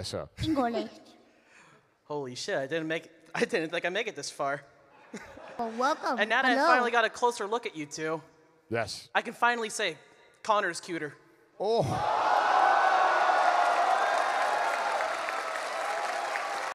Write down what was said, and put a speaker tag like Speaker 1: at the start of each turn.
Speaker 1: Yes, sir.
Speaker 2: English.
Speaker 3: Holy shit, I didn't think I'd make it this far.
Speaker 2: Well, welcome.
Speaker 3: And now that I
Speaker 2: Hello.
Speaker 3: finally got a closer look at you two,
Speaker 1: Yes.
Speaker 3: I can finally say, Connor's cuter.
Speaker 1: Oh.